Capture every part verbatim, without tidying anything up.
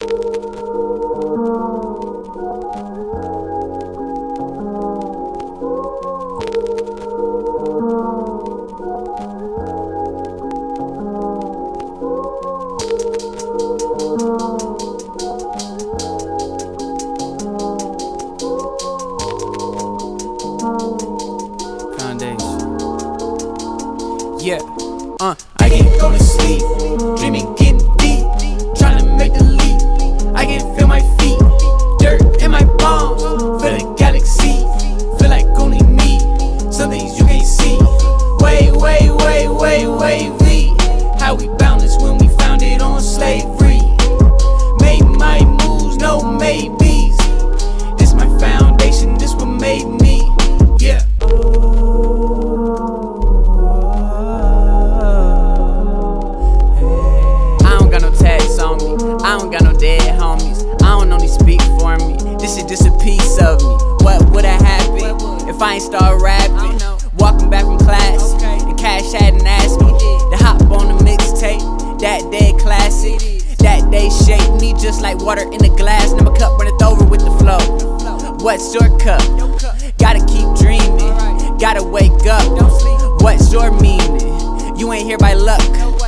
Yeah, uh, I can't go to sleep, dreaming getting deep, trying to make the leap. I can feel my feet, dirt in my palms, feel the galaxy, feel like only me, some things you can't see. Way, way, way, way, way, we, how we bound this when we found it on slavery. Made my moves, no maybes, this my foundation, this what made me, yeah. I don't got no dead homies, I don't only speak for me. This is just a piece of me. What would have happened if I ain't start rapping? Walking back from class, and Cash hadn't asked me to hop on the mixtape. That day classic, that day shaped me just like water in a glass. Now my cup runneth over with the flow. What's your cup? Gotta keep dreaming, gotta wake up. What's your meaning? You ain't here by luck.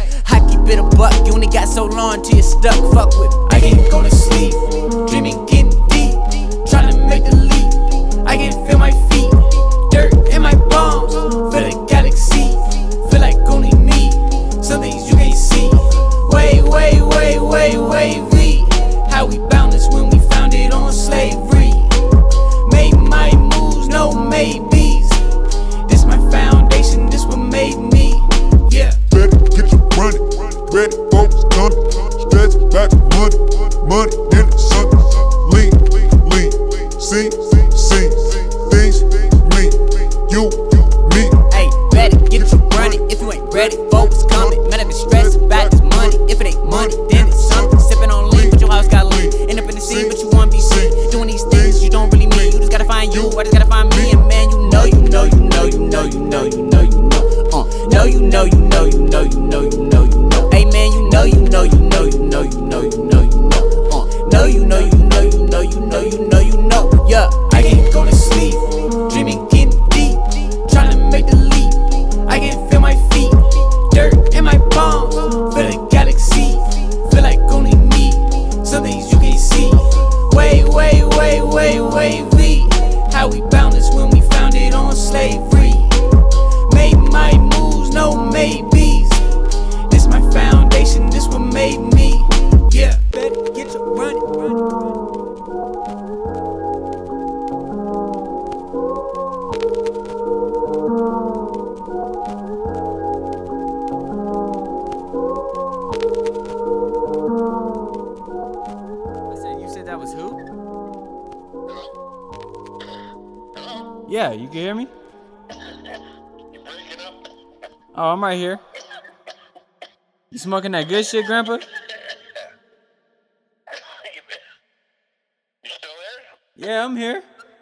I keep it a buck, you only got so long till you're stuck. Fuck with me. I can't go to sleep, dreaming getting deep, trying to make the leap. I can feel my feet, dirt in my palms, feel the galaxy, feel like only me, some things you can't see. Way, way, way, way, way, we, how we bound this when we found it on slavery. Made my moves, no maybes, this my foundation, this what made me, yeah. Running, ready, folks coming, stretch back to money, money, then it's something. Lean, lean, see, see, things, me, you, me. Hey, better get you running, if you ain't ready, folks coming. Man, I've been stressed about this money, if it ain't money, then it's something. Sipping on lean, but your house got lean. End up in the scene, but you wanna be seen. Doing these things you don't really mean. You just gotta find you, I just gotta find me. And man, you know, you know, you know, you know, you know, you know, you know. Uh, know, you know, you know, you know, you know, you know, you know. Hey man, you know, you know, you know, you know, you know, you know, you know. Uh, know, you know, you know, you know, you know, you know, you know. Yeah, I can't go to sleep, dreaming getting deep, trying to make the leap. I can feel my feet, dirt in my palms, feel the galaxy, feel like only me, some things you can't see. Way, way, way, way, way, we, how we bound this when we found it on slavery. Made my moves, no maybes, this my foundation, this what made me, yeah. Better get your running, running. I said, you said that was who? Yeah, you can hear me? Oh, I'm right here. You smoking that good shit, Grandpa? You still there? Yeah, I'm here.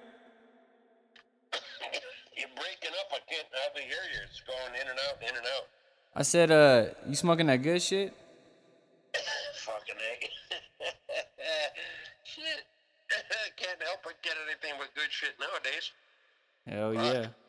You're breaking up. I can't hardly hear you. It's going in and out, in and out. I said, uh, you smoking that good shit? Fucking egg. Shit. Can't help but get anything but good shit nowadays. Hell yeah.